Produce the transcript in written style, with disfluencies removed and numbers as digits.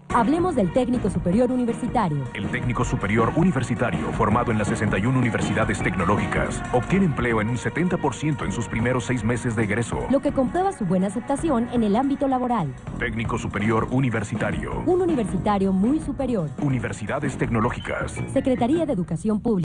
Hablemos del técnico superior universitario. El técnico superior universitario, formado en las 61 universidades tecnológicas, obtiene empleo en un 70% en sus primeros 6 meses de egreso. Lo que comprueba su buena aceptación en el ámbito laboral. Técnico superior universitario. Un universitario muy superior. Universidades tecnológicas. Secretaría de Educación Pública.